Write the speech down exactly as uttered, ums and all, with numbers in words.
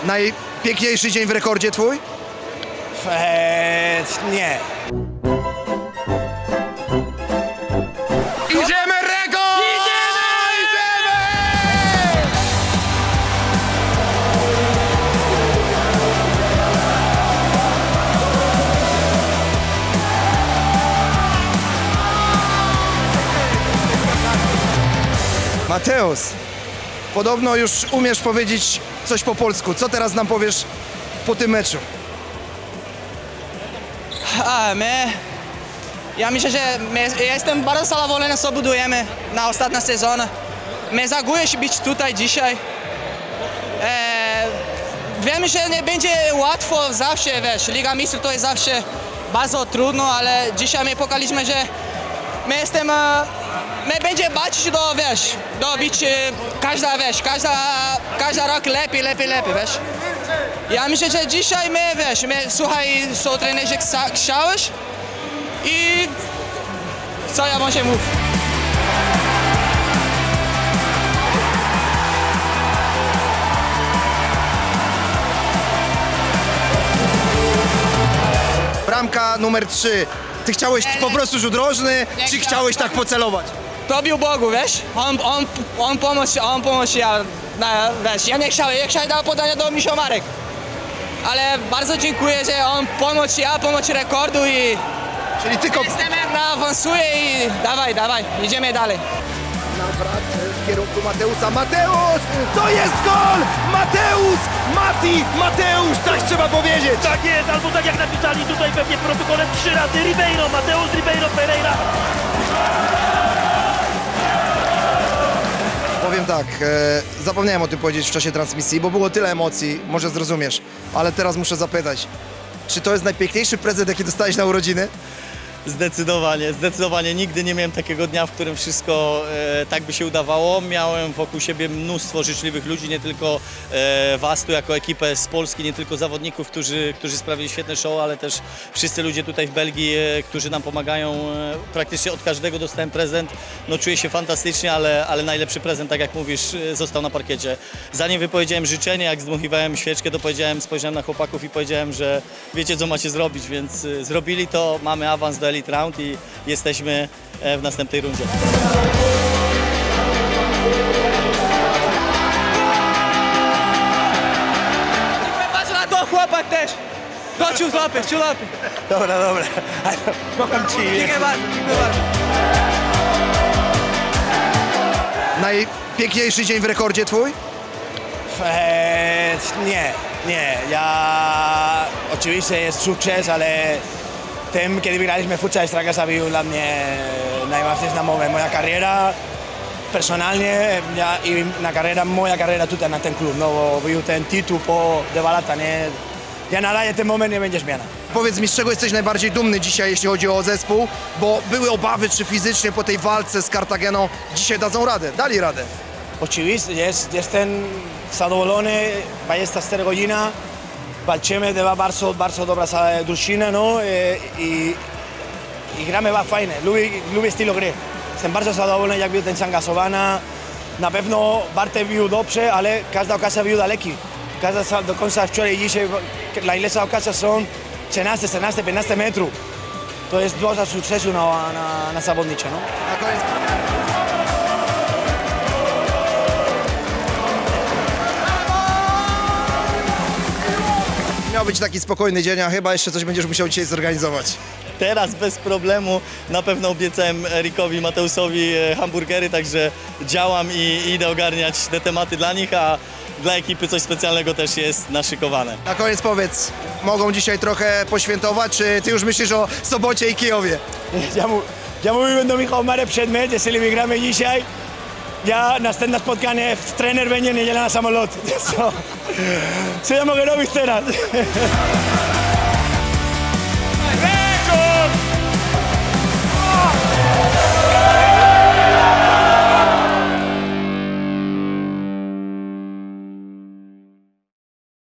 Najpiękniejszy dzień w rekordzie twój? Eee, nie. Idziemy rekord! Idziemy! Idziemy! Mateusz, podobno już umiesz powiedzieć coś po polsku. Co teraz nam powiesz po tym meczu? A, my... Ja myślę, że my, ja jestem bardzo zadowolony, co budujemy na ostatni sezon. My zagłuje się być tutaj dzisiaj. E, wiemy, że nie będzie łatwo zawsze, wiesz, Liga Mistrzów to jest zawsze bardzo trudno, ale dzisiaj my pokazaliśmy, że my jestem... My będzie bać do, wiesz, do być każda, wiesz, każda, każda rok lepiej, lepiej, lepiej, wiesz. Ja myślę, że dzisiaj my, wiesz, my, słuchaj, co trenerze chciałeś i co ja może mówić. Bramka numer trzy. Ty chciałeś po prostu rzut rożny, czy chciałeś tak pocelować? To był Bogu, wiesz, on, on, on pomógł, on pomógł, ja, na, wiesz, ja nie chciałem, ja chciałem dać podanie do Misio Marek. Ale bardzo dziękuję, że on pomógł, ja pomógł rekordu i... Czyli tylko... Jestem awansuje i dawaj, dawaj, idziemy dalej. Nawrat w kierunku Mateusza. Mateusz! To jest gol! Mateusz! Mati! Mateusz! Tak trzeba powiedzieć! Tak jest, albo tak jak napisali tutaj pewnie w protokole trzy razy Ribeiro, Mateusz Ribeiro Pereira. Powiem tak, e, zapomniałem o tym powiedzieć w czasie transmisji, bo było tyle emocji, może zrozumiesz, ale teraz muszę zapytać, czy to jest najpiękniejszy prezent, jaki dostałeś na urodziny? Zdecydowanie, zdecydowanie. Nigdy nie miałem takiego dnia, w którym wszystko e, tak by się udawało. Miałem wokół siebie mnóstwo życzliwych ludzi, nie tylko e, was tu jako ekipę z Polski, nie tylko zawodników, którzy, którzy sprawili świetne show, ale też wszyscy ludzie tutaj w Belgii, e, którzy nam pomagają. E, praktycznie od każdego dostałem prezent. No czuję się fantastycznie, ale, ale najlepszy prezent, tak jak mówisz, e, został na parkiecie. Zanim wypowiedziałem życzenie, jak zdmuchiwałem świeczkę, to powiedziałem, spojrzałem na chłopaków i powiedziałem, że wiecie, co macie zrobić, więc e, zrobili to, mamy awans do Elite Round i jesteśmy w następnej rundzie. Patrz na to, chłopak też! To ciu złapie, ciu złapie. Dobra, dobra. Kocham ci. Dziękuję bardzo, dziękuję bardzo. Najpiękniejszy dzień w rekordzie twój? Eee, nie, nie. Ja... Oczywiście jest sukces, ale... Tym, kiedy wygraliśmy futsal Ekstraklasa, był dla mnie najważniejszy moment. Moja kariera, personalnie ja, i na kariera, moja kariera tutaj na ten klub, no bo był ten tytuł po De Balata, nie? Ja na razie ten moment nie będzie zmiana. Powiedz mi, z czego jesteś najbardziej dumny dzisiaj, jeśli chodzi o zespół, bo były obawy, czy fizycznie po tej walce z Kartageną dzisiaj dadzą radę, dali radę. Oczywiście, jest, jestem zadowolony, dwadzieścia cztery godziny. Walczymy, to bardzo, bardzo dobra drużyna, no i, i gramy bardzo fajnie, lubię, lubię styl gry. Jestem bardzo zadowolony, jak był ten zaangażowany. Na pewno Bartek był dobrze, ale każda okazja był daleki. Każda do końca wczoraj i dzisiaj, najlepsze okazje są trzynaście, czternaście, piętnaście metrów. To jest dużo sukcesu na, na, na zawodnicze, no. Na koniec... Miał być taki spokojny dzień, a chyba jeszcze coś będziesz musiał dzisiaj zorganizować. Teraz bez problemu na pewno obiecałem Erikowi, Mateuszowi hamburgery, także działam i idę ogarniać te tematy dla nich, a dla ekipy coś specjalnego też jest naszykowane. Na koniec powiedz, mogą dzisiaj trochę poświętować, czy ty już myślisz o Sobocie i Kijowie? Ja, mu, ja mówiłem do Michała Marek przed mecz, jeżeli wygramy dzisiaj, ja następne spotkanie, trener będzie niedziela na samolot. Co, co ja mogę robić teraz?